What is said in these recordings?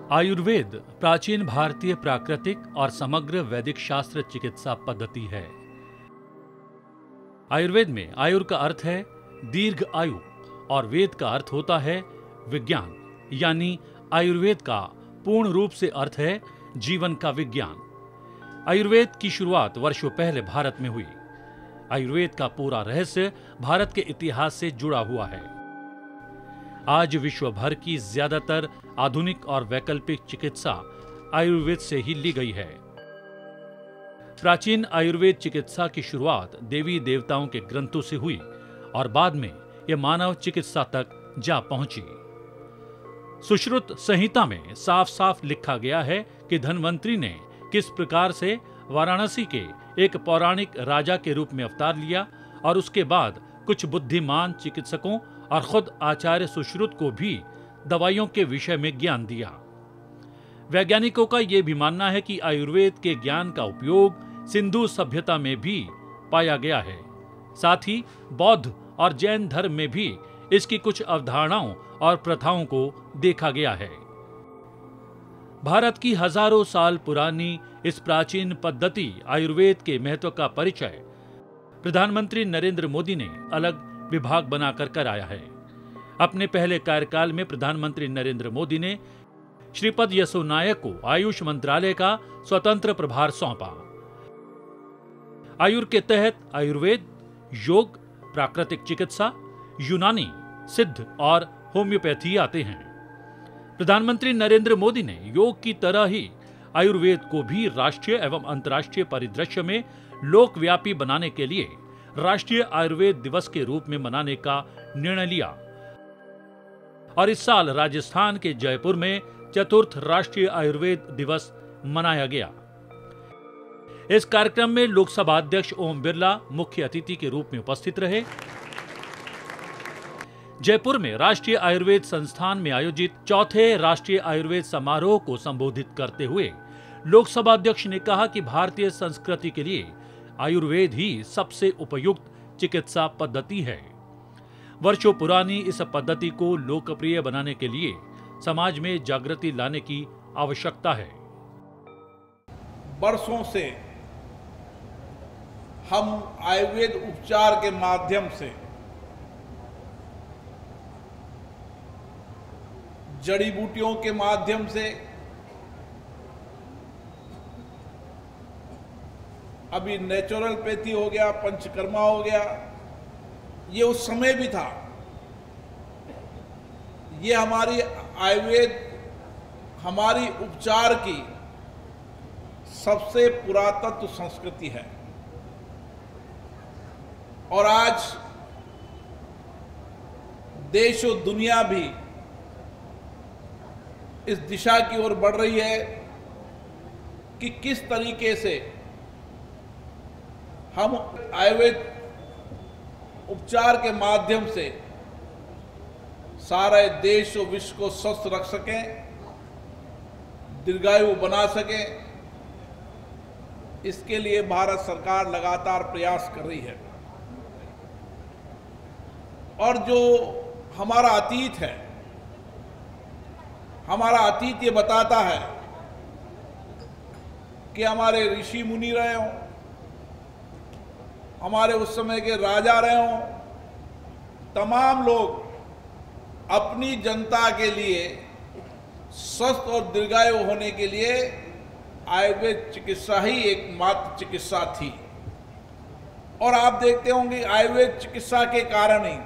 आयुर्वेद प्राचीन भारतीय प्राकृतिक और समग्र वैदिक शास्त्र चिकित्सा पद्धति है। आयुर्वेद में आयुर का अर्थ है दीर्घ आयु और वेद का अर्थ होता है विज्ञान, यानी आयुर्वेद का पूर्ण रूप से अर्थ है जीवन का विज्ञान। आयुर्वेद की शुरुआत वर्षों पहले भारत में हुई। आयुर्वेद का पूरा रहस्य भारत के इतिहास से जुड़ा हुआ है। आज विश्व भर की ज्यादातर आधुनिक और वैकल्पिक चिकित्सा आयुर्वेद से ही ली गई है। प्राचीन आयुर्वेद चिकित्सा की शुरुआत देवी देवताओं के ग्रंथों से हुई और बाद में यह मानव चिकित्सा तक जा पहुंची। सुश्रुत संहिता में साफ साफ लिखा गया है कि धन्वंतरी ने किस प्रकार से वाराणसी के एक पौराणिक राजा के रूप में अवतार लिया और उसके बाद कुछ बुद्धिमान चिकित्सकों और खुद आचार्य सुश्रुत को भी दवाइयों के विषय में ज्ञान दिया। वैज्ञानिकों का यह भी मानना है कि आयुर्वेद के ज्ञान का उपयोग सिंधु सभ्यता में भी पाया गया है। साथ ही बौद्ध और जैन धर्म में भी इसकी कुछ अवधारणाओं और प्रथाओं को देखा गया है। भारत की हजारों साल पुरानी इस प्राचीन पद्धति आयुर्वेद के महत्व का परिचय प्रधानमंत्री नरेंद्र मोदी ने अलग विभाग बनाकर कराया है। अपने पहले कार्यकाल में प्रधानमंत्री नरेंद्र मोदी ने श्रीपद यसो नायक को आयुष मंत्रालय का स्वतंत्र प्रभार सौंपा। आयुर के तहत आयुर्वेद, योग, प्राकृतिक चिकित्सा, यूनानी, सिद्ध और होम्योपैथी आते हैं। प्रधानमंत्री नरेंद्र मोदी ने योग की तरह ही आयुर्वेद को भी राष्ट्रीय एवं अंतर्राष्ट्रीय परिदृश्य में लोकव्यापी बनाने के लिए राष्ट्रीय आयुर्वेद दिवस के रूप में मनाने का निर्णय लिया और इस साल राजस्थान के जयपुर में चतुर्थ राष्ट्रीय आयुर्वेद दिवस मनाया गया। इस कार्यक्रम में लोकसभा अध्यक्ष ओम बिरला मुख्य अतिथि के रूप में उपस्थित रहे। जयपुर में राष्ट्रीय आयुर्वेद संस्थान में आयोजित चौथे राष्ट्रीय आयुर्वेद समारोह को संबोधित करते हुए लोकसभा अध्यक्ष ने कहा कि भारतीय संस्कृति के लिए आयुर्वेद ही सबसे उपयुक्त चिकित्सा पद्धति है। वर्षों पुरानी इस पद्धति को लोकप्रिय बनाने के लिए समाज में जागृति लाने की आवश्यकता है। वर्षों से हम आयुर्वेद उपचार के माध्यम से जड़ी बूटियों के माध्यम से, अभी नेचुरलपैथी हो गया, पंचकर्मा हो गया, ये उस समय भी था। ये हमारी आयुर्वेद हमारी उपचार की सबसे पुरातत्व संस्कृति है और आज देश और दुनिया भी इस दिशा की ओर बढ़ रही है कि किस तरीके से हम आयुर्वेद उपचार के माध्यम से सारे देश और विश्व को स्वस्थ रख सकें, दीर्घायु बना सकें। इसके लिए भारत सरकार लगातार प्रयास कर रही है और जो हमारा अतीत है, हमारा अतीत ये बताता है कि हमारे ऋषि मुनि रहे हों, हमारे उस समय के राजा रहे हों, तमाम लोग अपनी जनता के लिए स्वस्थ और दीर्घायु होने के लिए आयुर्वेद चिकित्सा ही एकमात्र चिकित्सा थी। और आप देखते होंगे आयुर्वेद चिकित्सा के कारण ही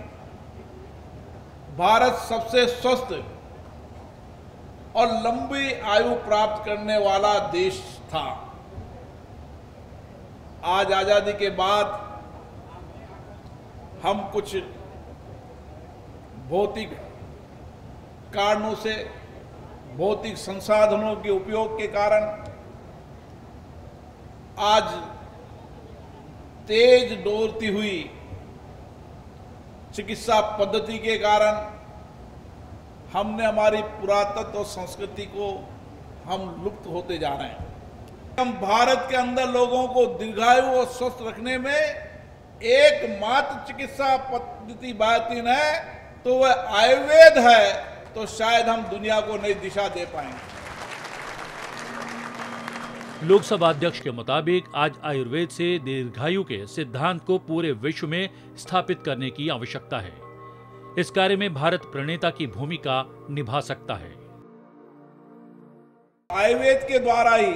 भारत सबसे स्वस्थ और लंबी आयु प्राप्त करने वाला देश था। आज आजादी के बाद हम कुछ भौतिक कारणों से, भौतिक संसाधनों के उपयोग के कारण आज तेज दौड़ती हुई चिकित्सा पद्धति के कारण हमने हमारी पुरातत्व और संस्कृति को हम लुप्त होते जा रहे हैं। हम भारत के अंदर लोगों को दीर्घायु और स्वस्थ रखने में एकमात्र चिकित्सा पद्धति बायतीन है तो वह आयुर्वेद है, तो शायद हम दुनिया को नई दिशा दे पाएंगे। लोकसभा अध्यक्ष के मुताबिक आज आयुर्वेद से दीर्घायु के सिद्धांत को पूरे विश्व में स्थापित करने की आवश्यकता है। इस कार्य में भारत प्रणेता की भूमिका निभा सकता है। आयुर्वेद के द्वारा ही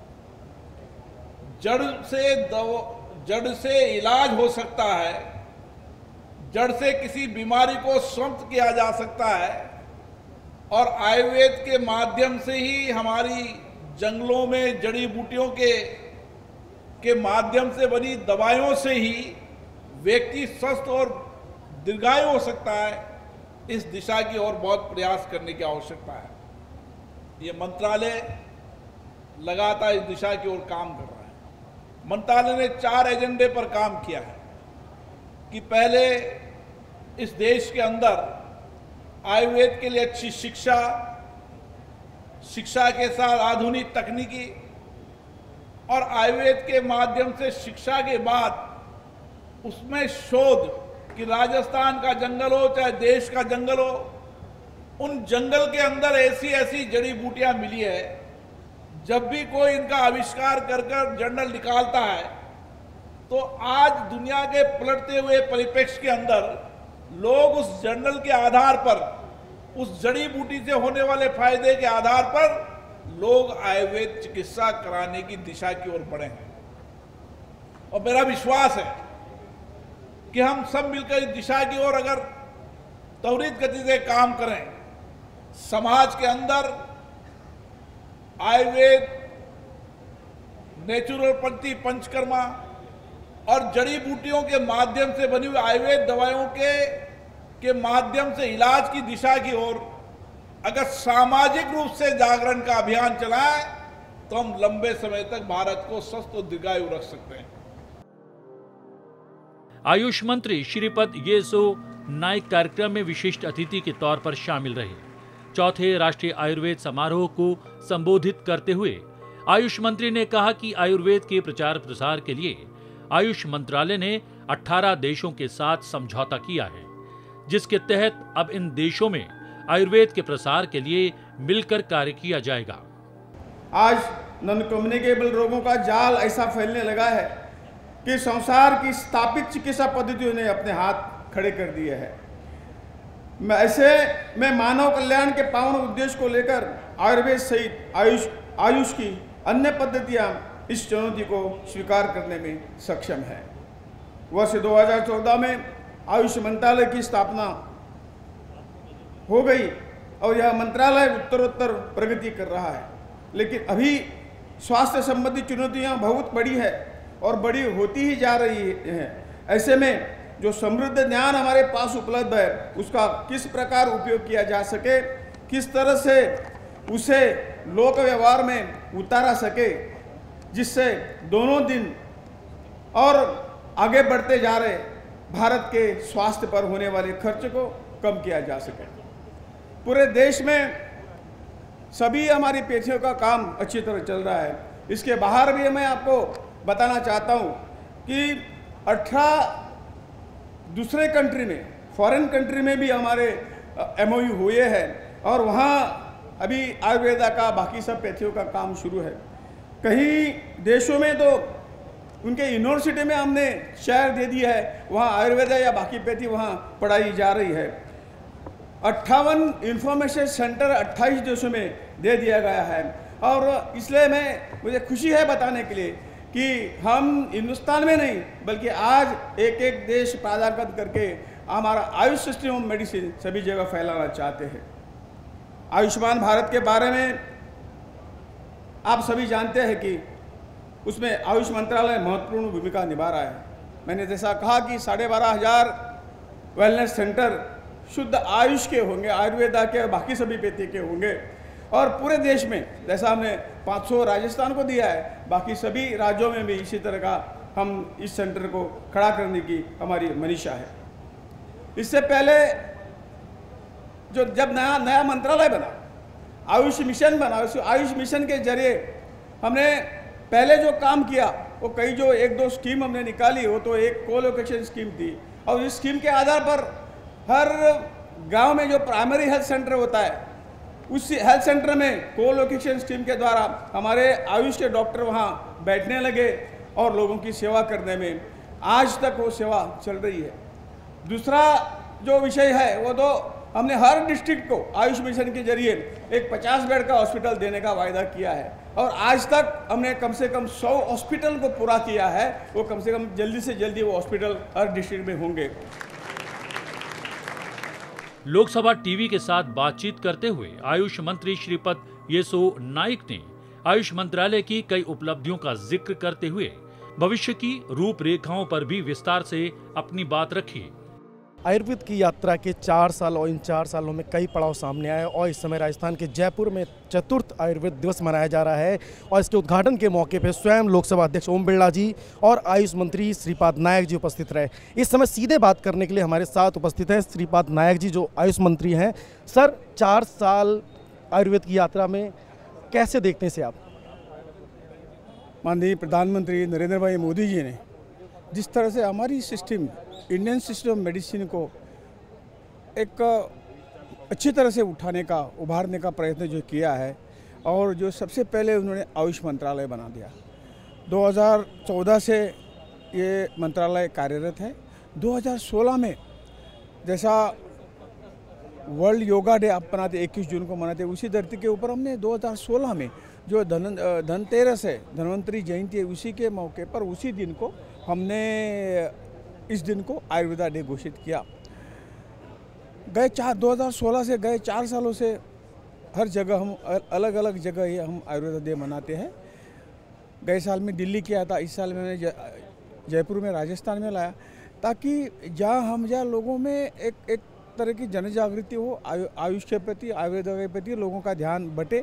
जड़ से इलाज हो सकता है, जड़ से किसी बीमारी को समाप्त किया जा सकता है और आयुर्वेद के माध्यम से ही हमारी जंगलों में जड़ी बूटियों के माध्यम से बनी दवाइयों से ही व्यक्ति स्वस्थ और दीर्घायु हो सकता है। इस दिशा की ओर बहुत प्रयास करने की आवश्यकता है। ये मंत्रालय लगातार इस दिशा की ओर काम कर रहा है। मंत्रालय ने 4 एजेंडे पर काम किया है कि पहले इस देश के अंदर आयुर्वेद के लिए अच्छी शिक्षा के साथ आधुनिक तकनीकी और आयुर्वेद के माध्यम से शिक्षा के बाद उसमें शोध कि राजस्थान का जंगल हो चाहे देश का जंगल हो, उन जंगल के अंदर ऐसी जड़ी बूटियां मिली है, जब भी कोई इनका आविष्कार कर जर्नल निकालता है तो आज दुनिया के पलटते हुए परिप्रेक्ष्य के अंदर लोग उस जर्नल के आधार पर, उस जड़ी बूटी से होने वाले फायदे के आधार पर लोग आयुर्वेद चिकित्सा कराने की दिशा की ओर बढ़े हैं। और मेरा विश्वास है कि हम सब मिलकर इस दिशा की ओर अगर त्वरित गति से काम करें, समाज के अंदर आयुर्वेद, नेचुरोपैथी, पंचकर्मा और जड़ी बूटियों के माध्यम से बनी हुई आयुर्वेद दवाइयों के माध्यम से इलाज की दिशा की ओर अगर सामाजिक रूप से जागरण का अभियान चलाएं तो हम लंबे समय तक भारत को स्वस्थ और दीर्घायु रख सकते हैं। आयुष मंत्री श्रीपद येसो नाइक कार्यक्रम में विशिष्ट अतिथि के तौर पर शामिल रहे। चौथे राष्ट्रीय आयुर्वेद समारोह को संबोधित करते हुए आयुष मंत्री ने कहा कि आयुर्वेद के प्रचार प्रसार के लिए आयुष मंत्रालय ने 18 देशों के साथ समझौता किया है, जिसके तहत अब इन देशों में आयुर्वेद के प्रसार के लिए मिलकर कार्य किया जाएगा। आज नॉन कम्युनिकेबल रोगों का जाल ऐसा फैलने लगा है कि संसार की स्थापित चिकित्सा पद्धतियों ने अपने हाथ खड़े कर दिए हैं। ऐसे में मानव कल्याण के पावन उद्देश्य को लेकर आयुर्वेद सहित आयुष की अन्य पद्धतियां इस चुनौती को स्वीकार करने में सक्षम है। वर्ष 2014 में आयुष मंत्रालय की स्थापना हो गई और यह मंत्रालय उत्तरोत्तर प्रगति कर रहा है, लेकिन अभी स्वास्थ्य संबंधी चुनौतियां बहुत बड़ी है और बड़ी होती ही जा रही है। ऐसे में जो समृद्ध ज्ञान हमारे पास उपलब्ध है उसका किस प्रकार उपयोग किया जा सके, किस तरह से उसे लोक व्यवहार में उतारा सके, जिससे दोनों दिन और आगे बढ़ते जा रहे भारत के स्वास्थ्य पर होने वाले खर्च को कम किया जा सके। पूरे देश में सभी हमारी पेशियों का काम अच्छी तरह चल रहा है। इसके बाहर भी मैं आपको बताना चाहता हूँ कि 18 दूसरे कंट्री में, फॉरेन कंट्री में भी हमारे MOU हुए हैं और वहाँ अभी आयुर्वेदा का बाकी सब पैथियों का काम शुरू है। कई देशों में तो उनके यूनिवर्सिटी में हमने शहर दे दिया है, वहाँ आयुर्वेदा या बाकी पैथी वहाँ पढ़ाई जा रही है। 58 इंफॉर्मेशन सेंटर 28 देशों में दे दिया गया है और इसलिए मुझे खुशी है बताने के लिए कि हम हिंदुस्तान में नहीं बल्कि आज एक देश पदार्पण करके हमारा आयुष सिस्टम ऑफ मेडिसिन सभी जगह फैलाना चाहते हैं। आयुष्मान भारत के बारे में आप सभी जानते हैं कि उसमें आयुष मंत्रालय महत्वपूर्ण भूमिका निभा रहा है। मैंने जैसा कहा कि 12,500 वेलनेस सेंटर शुद्ध आयुष के होंगे, आयुर्वेदा के बाकी सभी पैथी के होंगे और पूरे देश में जैसा हमने 500 राजस्थान को दिया है, बाकी सभी राज्यों में भी इसी तरह का हम इस सेंटर को खड़ा करने की हमारी मनीषा है। इससे पहले जब नया मंत्रालय बना, आयुष मिशन बना, उस आयुष मिशन के जरिए हमने पहले जो काम किया वो कई जो 1-2 स्कीम हमने निकाली, वो तो एक कोलोकेशन स्कीम थी और इस स्कीम के आधार पर हर गांव में जो प्राइमरी हेल्थ सेंटर होता है उस हेल्थ सेंटर में को लोकेशन स्कीम के द्वारा हमारे आयुष के डॉक्टर वहाँ बैठने लगे और लोगों की सेवा करने में आज तक वो सेवा चल रही है। दूसरा जो विषय है वो तो हमने हर डिस्ट्रिक्ट को आयुष मिशन के जरिए एक 50 बेड का हॉस्पिटल देने का वायदा किया है और आज तक हमने कम से कम 100 हॉस्पिटल को पूरा किया है। वो कम से कम जल्दी से जल्दी वो हॉस्पिटल हर डिस्ट्रिक्ट में होंगे। लोकसभा टीवी के साथ बातचीत करते हुए आयुष मंत्री श्रीपद येसो नाइक ने आयुष मंत्रालय की कई उपलब्धियों का जिक्र करते हुए भविष्य की रूपरेखाओं पर भी विस्तार से अपनी बात रखी। आयुर्वेद की यात्रा के 4 साल और इन 4 सालों में कई पड़ाव सामने आए और इस समय राजस्थान के जयपुर में 4th आयुर्वेद दिवस मनाया जा रहा है और इसके उद्घाटन के मौके पर स्वयं लोकसभा अध्यक्ष ओम बिरला जी और आयुष मंत्री श्रीपाद नायक जी उपस्थित रहे। इस समय सीधे बात करने के लिए हमारे साथ उपस्थित हैं श्रीपाद नायक जी जो आयुष मंत्री हैं। सर, 4 साल आयुर्वेद की यात्रा में कैसे देखते हैं इसे आप? माननीय प्रधानमंत्री नरेंद्र भाई मोदी जी ने जिस तरह से हमारी system Indian system of medicine को एक अच्छी तरह से उभारने का प्रयत्न जो किया है और जो सबसे पहले उन्होंने आयुष मंत्रालय बना दिया। 2014 से ये मंत्रालय कार्यरत है। 2016 में जैसा वर्ल्ड योगा डे आप मनाते 21 जून को मनाते, उसी धरती के ऊपर हमने 2016 में जो धनतेरस है, धन्वंतरी जयंती है, उसी के मौके पर उसी दिन को हमने इस दिन को आयुर्वेदा डे घोषित किया। 2016 से गए 4 सालों से हर जगह हम अलग अलग जगह ये हम आयुर्वेदा डे मनाते हैं। गए साल में दिल्ली किया था, इस साल मैंने जयपुर में राजस्थान में लाया ताकि जहाँ लोगों में एक तरह की जन जागृति हो आयुष के प्रति, आयुर्वेदा के प्रति लोगों का ध्यान बटे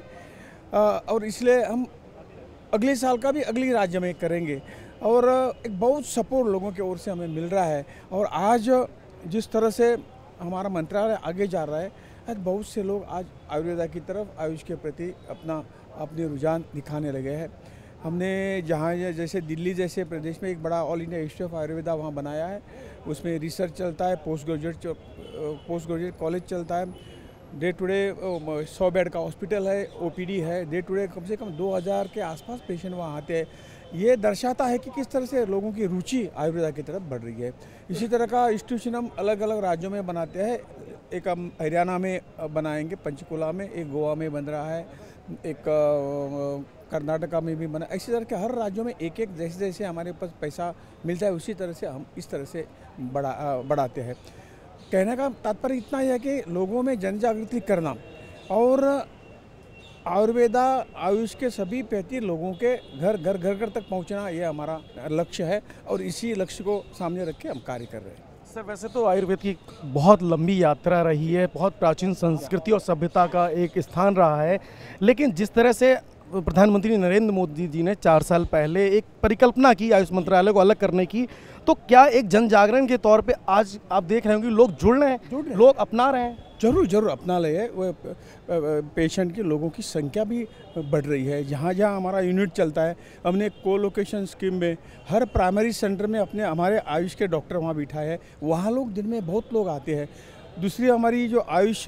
और इसलिए हम अगले साल का भी अगली राज्य में करेंगे और एक बहुत सपोर्ट लोगों की ओर से हमें मिल रहा है। और आज जिस तरह से हमारा मंत्रालय आगे जा रहा है, आज बहुत से लोग आज आयुर्वेदा की तरफ, आयुष के प्रति अपने रुझान दिखाने लगे हैं। हमने जहाँ जैसे दिल्ली जैसे प्रदेश में एक बड़ा all India institute of Ayurveda वहाँ बनाया है। उसमें रिसर्च चलता है, पोस्ट ग्रेजुएट कॉलेज चलता है, डे टू डे 100 बेड का हॉस्पिटल है, OPD है, डे टू डे कम से कम 2000 के आसपास पेशेंट वहाँ आते हैं। ये दर्शाता है कि किस तरह से लोगों की रुचि आयुर्वेदा की तरफ बढ़ रही है। इसी तरह का इंस्टीट्यूशन हम अलग अलग राज्यों में बनाते हैं। एक हम हरियाणा में बनाएंगे, पंचकुला में, एक गोवा में बन रहा है, एक कर्नाटका में भी बना। इसी तरह के हर राज्यों में एक जैसे जैसे हमारे पास पैसा मिलता है उसी तरह से हम इस तरह से बढ़ाते हैं। कहने का तात्पर्य इतना ही है कि लोगों में जन जागृति करना और आयुर्वेदा आयुष के सभी प्रति लोगों के घर तक पहुंचना, ये हमारा लक्ष्य है और इसी लक्ष्य को सामने रख के हम कार्य कर रहे हैं। सर, वैसे तो आयुर्वेद की बहुत लंबी यात्रा रही है, बहुत प्राचीन संस्कृति और सभ्यता का एक स्थान रहा है, लेकिन जिस तरह से प्रधानमंत्री नरेंद्र मोदी जी ने 4 साल पहले एक परिकल्पना की आयुष मंत्रालय को अलग करने की, तो क्या एक जन जागरण के तौर पे आज आप देख रहे होंगे लोग जुड़ रहे हैं, लोग अपना रहे हैं? जरूर अपना रहे हैं। वो पेशेंट के लोगों की संख्या भी बढ़ रही है। जहाँ हमारा यूनिट चलता है, हमने को लोकेशन स्कीम में हर प्राइमरी सेंटर में हमारे आयुष के डॉक्टर वहाँ बिठाए हैं। वहाँ लोग दिन में बहुत लोग आते हैं। दूसरी हमारी जो आयुष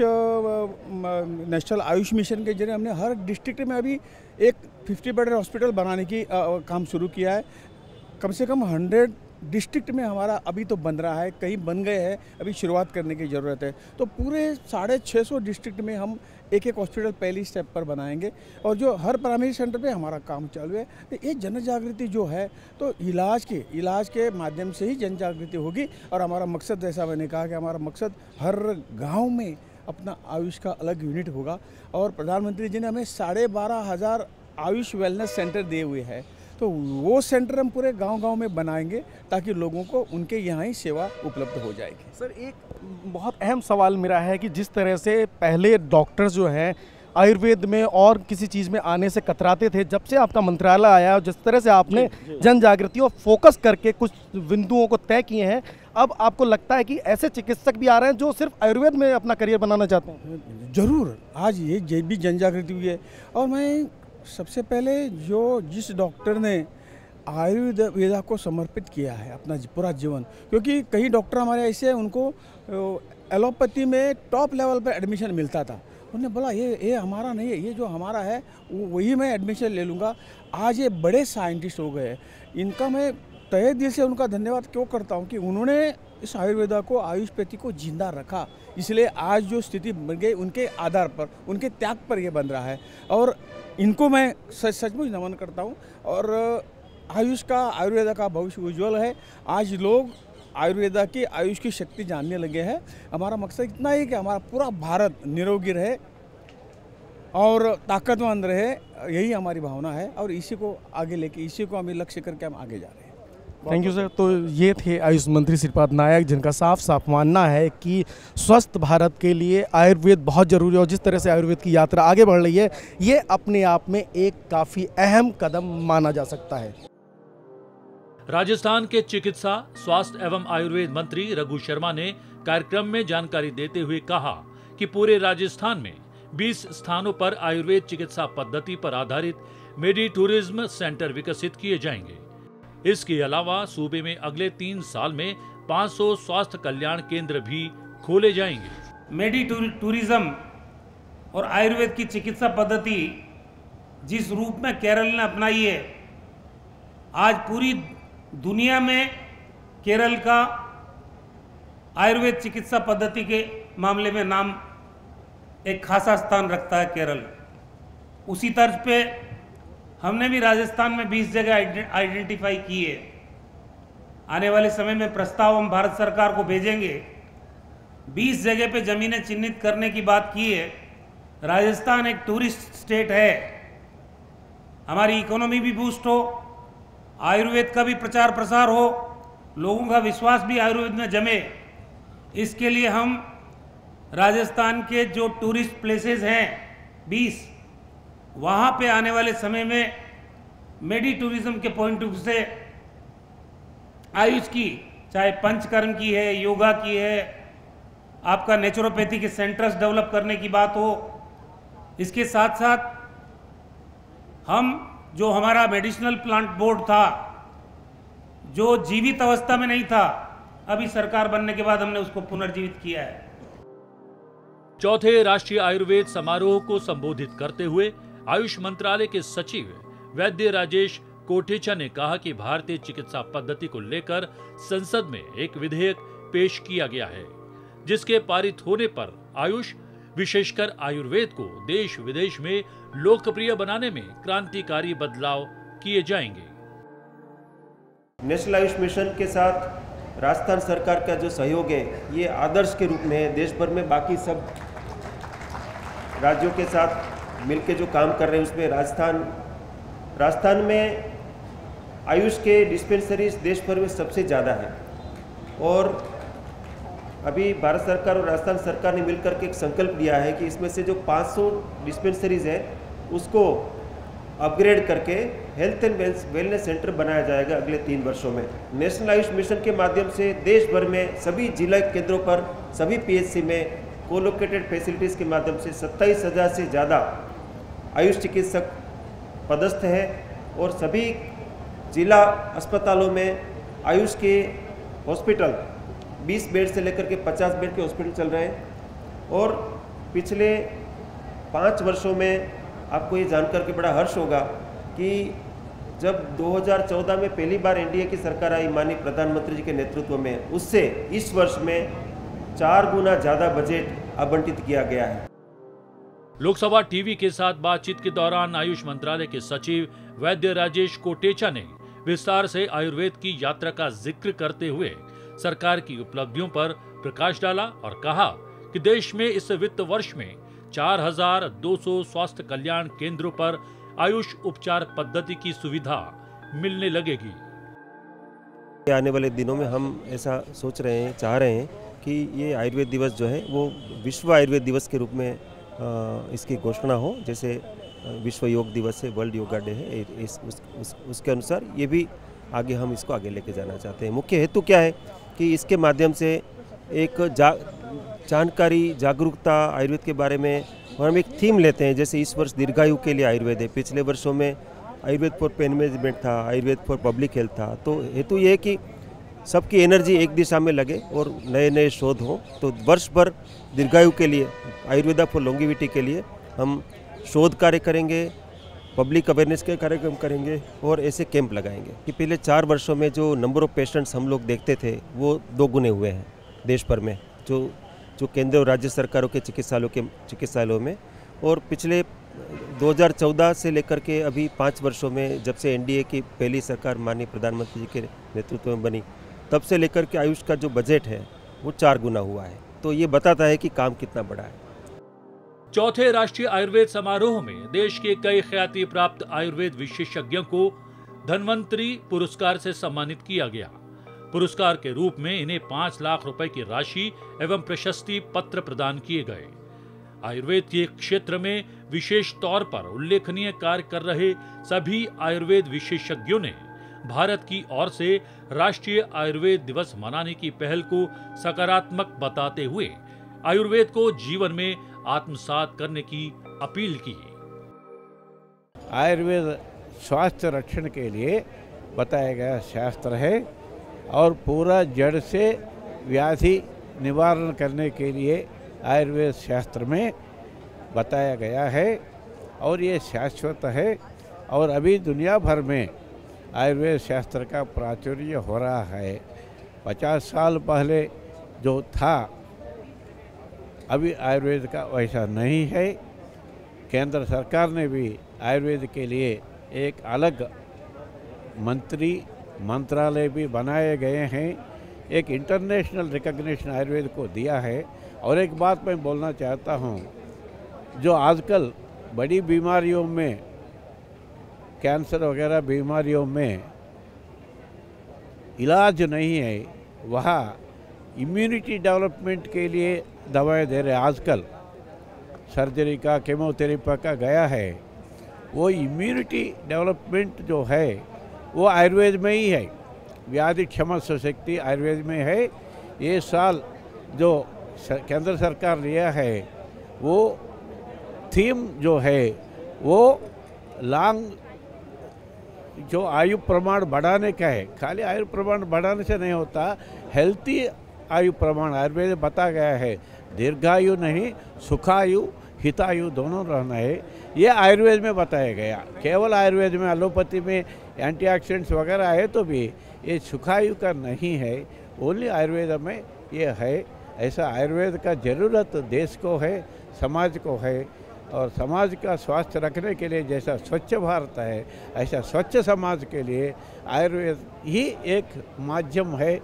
नेशनल आयुष मिशन के जरिए हमने हर डिस्ट्रिक्ट में अभी एक 50 बेड हॉस्पिटल बनाने की काम शुरू किया है। कम से कम 100 डिस्ट्रिक्ट में हमारा अभी तो बन रहा है, कहीं बन गए हैं, अभी शुरुआत करने की ज़रूरत है। तो पूरे 650 डिस्ट्रिक्ट में हम एक हॉस्पिटल पहली स्टेप पर बनाएंगे और जो हर प्राइमरी सेंटर पे हमारा काम चालू है। तो ये जन जागृति जो है, तो इलाज के माध्यम से ही जन जागृति होगी और हमारा मकसद, जैसा मैंने कहा कि हमारा मकसद हर गाँव में अपना आयुष का अलग यूनिट होगा और प्रधानमंत्री जी ने हमें 12,500 आयुष वेलनेस सेंटर दिए हुए हैं। तो वो सेंटर हम पूरे गांव में बनाएंगे ताकि लोगों को उनके यहाँ ही सेवा उपलब्ध हो जाएगी। सर, एक बहुत अहम सवाल मेरा है कि जिस तरह से पहले डॉक्टर्स जो हैं आयुर्वेद में और किसी चीज़ में आने से कतराते थे, जब से आपका मंत्रालय आया, जिस तरह से आपने जन जागृति और फोकस करके कुछ बिंदुओं को तय किए हैं, अब आपको लगता है कि ऐसे चिकित्सक भी आ रहे हैं जो सिर्फ आयुर्वेद में अपना करियर बनाना चाहते हैं? जरूर, आज ये भी जन जागृति हुई है। और मैं सबसे पहले जिस डॉक्टर ने आयुर्वेदा को समर्पित किया है अपना पूरा जीवन, क्योंकि कई डॉक्टर हमारे ऐसे हैं उनको एलोपैथी में टॉप लेवल पर एडमिशन मिलता था, उन्होंने बोला ये हमारा नहीं है, ये जो हमारा है वही मैं एडमिशन ले लूँगा। आज ये बड़े साइंटिस्ट हो गए, इनका मैं तहे दिल से उनका धन्यवाद क्यों करता हूँ कि उन्होंने इस आयुर्वेदा को, आयुष्पैथी को जिंदा रखा। इसलिए आज जो स्थिति बन गई उनके आधार पर, उनके त्याग पर ये बन रहा है और इनको मैं सचमुच नमन करता हूँ। और आयुर्वेदा का भविष्य उज्ज्वल है। आज लोग आयुर्वेदा की, आयुष की शक्ति जानने लगे हैं। हमारा मकसद इतना ही कि हमारा पूरा भारत निरोगी रहे और ताकतवान रहे, यही हमारी भावना है और इसी को आगे लेके, इसी को हमें लक्ष्य करके हम आगे जा रहे हैं। Thank you sir. तो ये थे आयुष मंत्री श्रीपाद नायक, जिनका साफ साफ मानना है कि स्वस्थ भारत के लिए आयुर्वेद बहुत ज़रूरी है और जिस तरह से आयुर्वेद की यात्रा आगे बढ़ रही है, ये अपने आप में एक काफ़ी अहम कदम माना जा सकता है। राजस्थान के चिकित्सा, स्वास्थ्य एवं आयुर्वेद मंत्री रघु शर्मा ने कार्यक्रम में जानकारी देते हुए कहा कि पूरे राजस्थान में 20 स्थानों पर आयुर्वेद चिकित्सा पद्धति पर आधारित मेडी टूरिज्म सेंटर विकसित किए जाएंगे। इसके अलावा सूबे में अगले 3 साल में 500 स्वास्थ्य कल्याण केंद्र भी खोले जाएंगे। मेडी टूरिज्म और आयुर्वेद की चिकित्सा पद्धति जिस रूप में केरल ने अपनाई है, आज पूरी दुनिया में केरल का आयुर्वेद चिकित्सा पद्धति के मामले में नाम एक खासा स्थान रखता है केरल। उसी तर्ज पे हमने भी राजस्थान में 20 जगह आइडेंटिफाई की है। आने वाले समय में प्रस्ताव हम भारत सरकार को भेजेंगे। 20 जगह पे जमीनें चिन्हित करने की बात की है। राजस्थान एक टूरिस्ट स्टेट है, हमारी इकोनॉमी भी बूस्ट हो, आयुर्वेद का भी प्रचार प्रसार हो, लोगों का विश्वास भी आयुर्वेद में जमे। इसके लिए हम राजस्थान के जो टूरिस्ट प्लेसेस हैं 20, वहाँ पे आने वाले समय में मेडी टूरिज्म के पॉइंट ऑफ व्यू से आयुष की, चाहे पंचकर्म की है, योगा की है, आपका नेचुरोपैथी के सेंटर्स डेवलप करने की बात हो। इसके साथ साथ हम जो हमारा मेडिसिनल प्लांट बोर्ड था, जो जीवित अवस्था में नहीं था, अभी सरकार बनने के बाद हमने उसको पुनर्जीवित किया है। चौथे राष्ट्रीय आयुर्वेद समारोह को संबोधित करते हुए आयुष मंत्रालय के सचिव वैद्य राजेश कोटेचा ने कहा कि भारतीय चिकित्सा पद्धति को लेकर संसद में एक विधेयक पेश किया गया है, जिसके पारित होने पर आयुष, विशेषकर आयुर्वेद को देश विदेश में लोकप्रिय बनाने में क्रांतिकारी बदलाव किए जाएंगे। नेशनल आयुष मिशन के साथ राजस्थान सरकार का जो सहयोग है, ये आदर्श के रूप में देश भर में बाकी सब राज्यों के साथ मिलकर जो काम कर रहे हैं उसमें राजस्थान में आयुष के डिस्पेंसरीज देश भर में सबसे ज़्यादा है। और अभी भारत सरकार और राजस्थान सरकार ने मिलकर के एक संकल्प लिया है कि इसमें से जो 500 डिस्पेंसरीज है उसको अपग्रेड करके हेल्थ एंड वेलनेस सेंटर बनाया जाएगा अगले 3 वर्षों में। नेशनल आयुष मिशन के माध्यम से देश भर में सभी जिला केंद्रों पर, सभी पीएचसी में कोलोकेटेड फैसिलिटीज़ के माध्यम से 27,000 से ज़्यादा आयुष चिकित्सक पदस्थ हैं और सभी जिला अस्पतालों में आयुष के हॉस्पिटल 20 बेड से लेकर के 50 बेड के हॉस्पिटल चल रहे हैं। और पिछले 5 वर्षों में आपको ये जानकर के बड़ा हर्ष होगा कि जब 2014 में पहली बार एनडीए की सरकार आई माननीय प्रधानमंत्री जी के नेतृत्व में, उससे इस वर्ष में 4 गुना ज़्यादा बजट आवंटित किया गया है। लोकसभा टीवी के साथ बातचीत के दौरान आयुष मंत्रालय के सचिव वैद्य राजेश कोटेचा ने विस्तार से आयुर्वेद की यात्रा का जिक्र करते हुए सरकार की उपलब्धियों पर प्रकाश डाला और कहा कि देश में इस वित्त वर्ष में 4,200 स्वास्थ्य कल्याण केंद्रों पर आयुष उपचार पद्धति की सुविधा मिलने लगेगी। आने वाले दिनों में हम ऐसा सोच रहे हैं, चाह रहे हैं कि ये आयुर्वेद दिवस जो है वो विश्व आयुर्वेद दिवस के रूप में इसकी घोषणा हो। जैसे विश्व योग दिवस है, वर्ल्ड योगा डे है, उसके अनुसार ये भी आगे हम इसको आगे लेके जाना चाहते हैं। मुख्य हेतु क्या है कि इसके माध्यम से एक जानकारी, जागरूकता आयुर्वेद के बारे में, और हम एक थीम लेते हैं। जैसे इस वर्ष दीर्घायु के लिए आयुर्वेद है, पिछले वर्षों में आयुर्वेद फॉर पेन मैनेजमेंट था, आयुर्वेद फॉर पब्लिक हेल्थ था। तो हेतु ये है कि सबकी एनर्जी एक दिशा में लगे और नए नए शोध हों, तो वर्ष भर दीर्घायु के लिए, आयुर्वेदा फॉर लॉन्गिविटी के लिए हम शोध कार्य करेंगे, पब्लिक अवेयरनेस के कार्यक्रम करेंगे और ऐसे कैंप लगाएंगे कि पिछले 4 वर्षों में जो नंबर ऑफ पेशेंट्स हम लोग देखते थे वो 2 गुने हुए हैं देश भर में, जो केंद्र और राज्य सरकारों के चिकित्सालयों में। और पिछले 2014 से लेकर के अभी 5 वर्षों में, जब से एनडीए की पहली सरकार माननीय प्रधानमंत्री जी के नेतृत्व में बनी, तब से लेकर के आयुष का जो बजट है वो 4 गुना हुआ है। तो ये बताता है कि काम कितना बड़ा है। चौथे राष्ट्रीय आयुर्वेद समारोह में देश के कई ख्याति प्राप्त आयुर्वेद विशेषज्ञों को धन्वंतरी पुरस्कार से सम्मानित किया गया। पुरस्कार के रूप में इन्हें 5 लाख रुपए की राशि एवं प्रशस्ति पत्र प्रदान किए गए। आयुर्वेद के क्षेत्र में विशेष तौर पर उल्लेखनीय कार्य कर रहे सभी आयुर्वेद विशेषज्ञों ने भारत की ओर से राष्ट्रीय आयुर्वेद दिवस मनाने की पहल को सकारात्मक बताते हुए आयुर्वेद को जीवन में आत्मसात करने की अपील की। आयुर्वेद स्वास्थ्य रक्षण के लिए बताया गया शास्त्र है और पूरा जड़ से व्याधि निवारण करने के लिए आयुर्वेद शास्त्र में बताया गया है और ये शाश्वत है। और अभी दुनिया भर में आयुर्वेद शास्त्र का प्राचुर्य हो रहा है। 50 साल पहले जो था, अभी आयुर्वेद का वैसा नहीं है। केंद्र सरकार ने भी आयुर्वेद के लिए एक अलग मंत्रालय भी बनाए गए हैं। एक इंटरनेशनल रिकॉग्निशन आयुर्वेद को दिया है। और एक बात मैं बोलना चाहता हूँ, जो आजकल बड़ी बीमारियों में, कैंसर वगैरह बीमारियों में इलाज नहीं है, वहाँ इम्यूनिटी डेवलपमेंट के लिए दवाएं दे रहे हैं। आजकल सर्जरी का, केमोथेरेपी का गया है, वो इम्यूनिटी डेवलपमेंट जो है वो आयुर्वेद में ही है। व्याधि क्षमता शक्ति आयुर्वेद में है। ये साल जो केंद्र सरकार लिया है, वो थीम जो है वो जो आयु प्रमाण बढ़ाने का है। खाली आयु प्रमाण बढ़ाने से नहीं होता, हेल्थी आयु प्रमाण आयुर्वेद में बता गया है। दीर्घायु नहीं, सुखायु हितायु दोनों रहना है, ये आयुर्वेद में बताया गया। केवल आयुर्वेद में, एलोपैथी में एंटीऑक्सीडेंट्स वगैरह है तो भी ये सुखायु का नहीं है, ओनली आयुर्वेद में ये है। ऐसा आयुर्वेद का ज़रूरत देश को है, समाज को है। और समाज का स्वास्थ्य रखने के लिए जैसा स्वच्छ भारत है, ऐसा स्वच्छ समाज के लिए आयुर्वेद ही एक माध्यम है।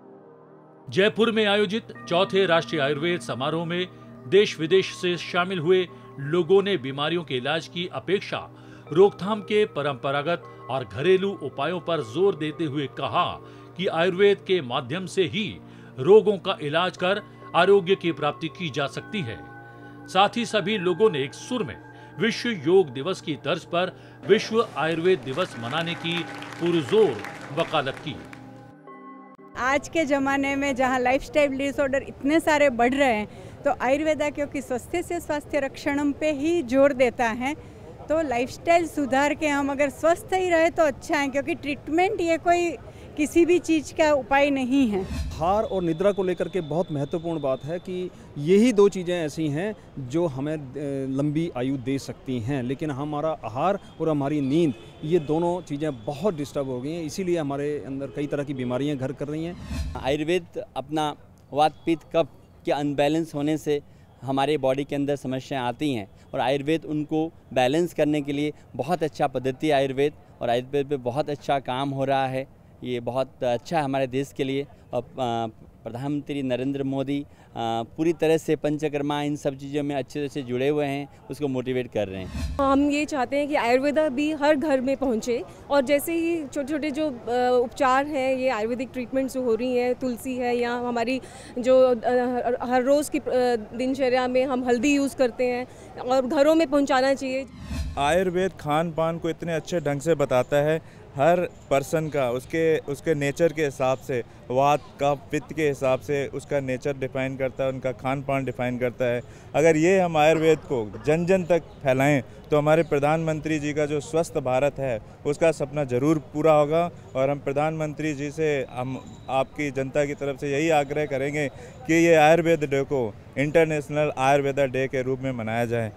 जयपुर में आयोजित चौथे राष्ट्रीय आयुर्वेद समारोह में देश विदेश से शामिल हुए लोगों ने बीमारियों के इलाज की अपेक्षा रोकथाम के परंपरागत और घरेलू उपायों पर जोर देते हुए कहा कि आयुर्वेद के माध्यम से ही रोगों का इलाज कर आरोग्य की प्राप्ति की जा सकती है। साथ ही सभी लोगों ने एक सुर में विश्व योग दिवस की तर्ज पर विश्व आयुर्वेद दिवस मनाने की पुरजोर वकालत की। आज के ज़माने में जहाँ लाइफस्टाइल डिसऑर्डर इतने सारे बढ़ रहे हैं, तो आयुर्वेदा क्योंकि स्वास्थ्य से स्वास्थ्य रक्षणम पे ही जोर देता है, तो लाइफस्टाइल सुधार के हम अगर स्वस्थ ही रहे तो अच्छा है, क्योंकि ट्रीटमेंट ये कोई किसी भी चीज़ का उपाय नहीं है। आहार और निद्रा को लेकर के बहुत महत्वपूर्ण बात है कि यही 2 चीज़ें ऐसी हैं जो हमें लंबी आयु दे सकती हैं, लेकिन हमारा आहार और हमारी नींद, ये दोनों चीज़ें बहुत डिस्टर्ब हो गई हैं, इसीलिए हमारे अंदर कई तरह की बीमारियां घर कर रही हैं। आयुर्वेद अपना वात पित्त कफ के अनबैलेंस होने से हमारे बॉडी के अंदर समस्याएं आती हैं, और आयुर्वेद उनको बैलेंस करने के लिए बहुत अच्छा पद्धति आयुर्वेद, और आयुर्वेद पे बहुत अच्छा काम हो रहा है। ये बहुत अच्छा है हमारे देश के लिए। और प्रधानमंत्री नरेंद्र मोदी पूरी तरह से पंचकर्मा इन सब चीज़ों में अच्छे से जुड़े हुए हैं, उसको मोटिवेट कर रहे हैं। हम ये चाहते हैं कि आयुर्वेदा भी हर घर में पहुंचे, और जैसे ही छोटे छोटे जो उपचार हैं, ये आयुर्वेदिक ट्रीटमेंट्स जो हो रही हैं, तुलसी है या हमारी जो हर रोज़ की दिनचर्या में हम हल्दी यूज़ करते हैं, और घरों में पहुंचाना चाहिए। आयुर्वेद खान पान को इतने अच्छे ढंग से बताता है, हर पर्सन का उसके नेचर के हिसाब से, वात का पित्त के हिसाब से उसका नेचर डिफाइन करता है, उनका खान पान डिफाइन करता है। अगर ये हम आयुर्वेद को जन जन तक फैलाएं तो हमारे प्रधानमंत्री जी का जो स्वस्थ भारत है उसका सपना ज़रूर पूरा होगा। और हम प्रधानमंत्री जी से हम आपकी जनता की तरफ से यही आग्रह करेंगे कि ये आयुर्वेद डे को इंटरनेशनल आयुर्वेदा डे के रूप में मनाया जाए।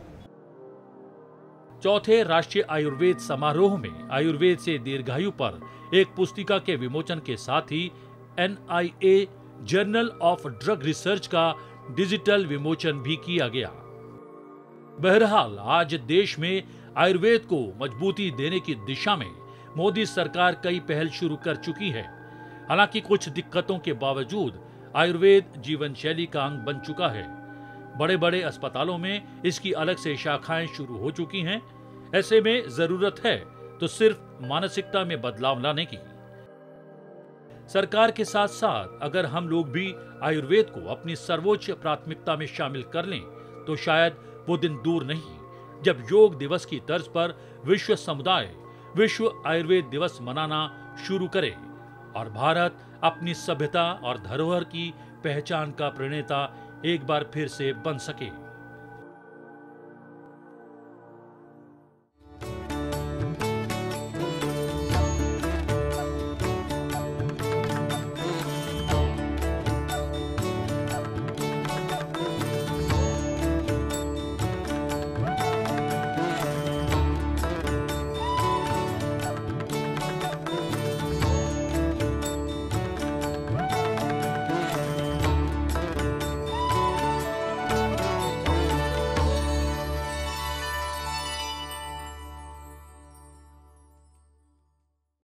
चौथे राष्ट्रीय आयुर्वेद समारोह में आयुर्वेद से दीर्घायु पर एक पुस्तिका के विमोचन के साथ ही NIA journal of drug research का डिजिटल विमोचन भी किया गया। बहरहाल आज देश में आयुर्वेद को मजबूती देने की दिशा में मोदी सरकार कई पहल शुरू कर चुकी है। हालांकि कुछ दिक्कतों के बावजूद आयुर्वेद जीवन शैली का अंग बन चुका है। बड़े बड़े अस्पतालों में इसकी अलग से शाखाएं शुरू हो चुकी हैं। ऐसे में जरूरत है तो सिर्फ मानसिकता में बदलाव लाने की। सरकार के साथ साथ अगर हम लोग भी आयुर्वेद को अपनी सर्वोच्च प्राथमिकता में शामिल कर लें तो शायद वो दिन दूर नहीं जब योग दिवस की तर्ज पर विश्व समुदाय विश्व आयुर्वेद दिवस मनाना शुरू करे और भारत अपनी सभ्यता और धरोहर की पहचान का प्रणेता एक बार फिर से बन सके।